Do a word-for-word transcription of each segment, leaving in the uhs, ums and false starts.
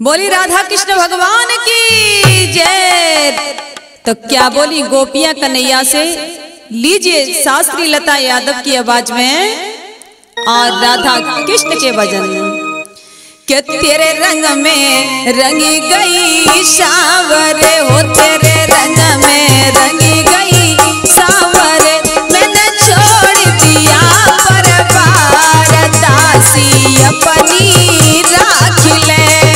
बोली राधा कृष्ण भगवान की जय। तो क्या बोली गोपियां कन्हैया से। लीजिए शास्त्री लता यादव की आवाज में और राधा कृष्ण के भजन के तेरे रंग में रंगी गई सावरे हो, तेरे रंग में रंगी गई सावरे, मैंने छोड़ दिया परवार दासी अपनी राख ले।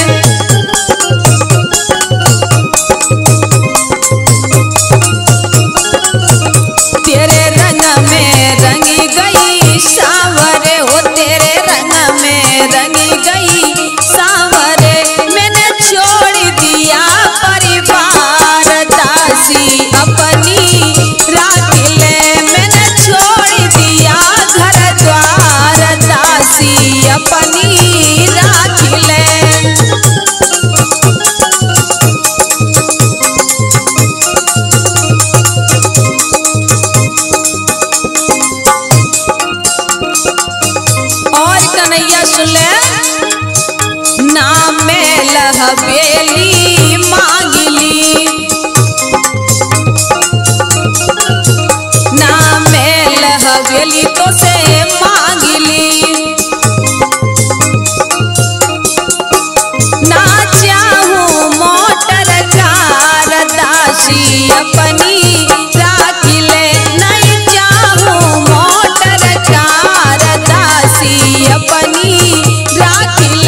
तेरे रंग में रंगी गई सावरे हो, तेरे रंग में रंगी गई सावरे, मैंने छोड़ दिया परिवार दासी अपनी राख ले। मैंने छोड़ दिया घर द्वार दासी अपनी राख ले। नाम में लहबेली मांगली, नाम में लहबेली तो से मांगली, ना चाहूं मोटर कार दासी अपनी राख ले। नहीं चाहूं मोटर कार दासी अपनी राख ले।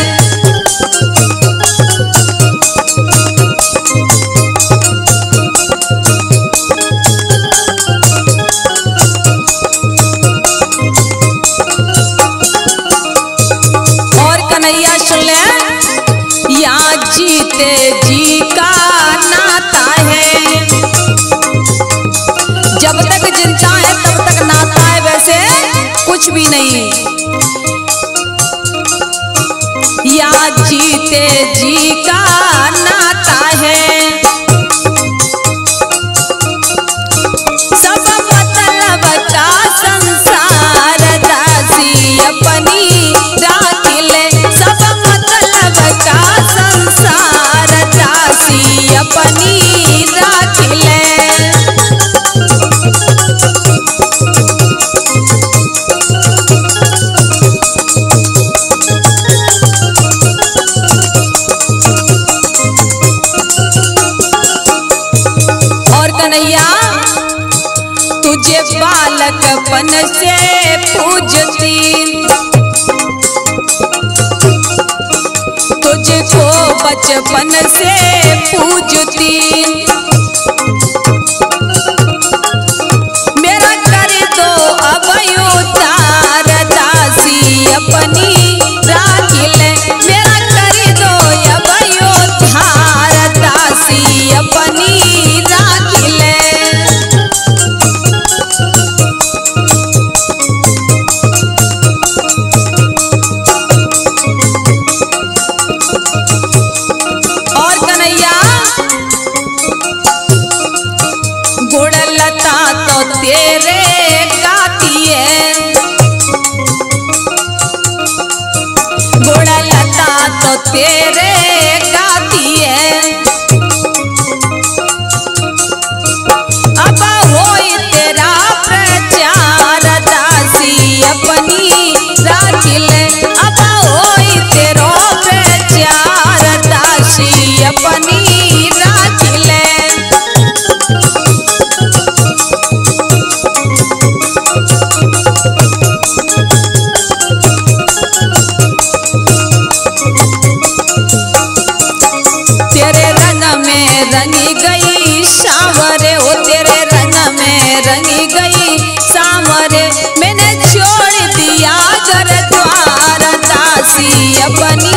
जीते जी का नाता है, जब तक जिंदा है तब तक नाता है, वैसे कुछ भी नहीं। या जीते जी का नाता है, सब मतलब का संसार दासी अपनी राख ले। सब मतलब का संसार दासी अपनी राख ले। और कन्हैया तुझे बालकपन से पूजती, तुझको बचपन से पूजती, मेरा कर दो अब उतार दासी अपनी राख ले। मेरा कर दो अब उतार दासी अपनी राख ले। गुड़लता तो तेरे गाती है, गुड़लता तो तेरे गाती है, अब होई तेरा प्रचार दासी अपनी राख ले। अब होई तेरा प्रचार दासी अपनी राख ले। तेरे रंग में रंगी गई सावरे हो, तेरे रंग में रंगी गई सावरे, मैंने छोड़ दिया घर द्वार दासी अपनी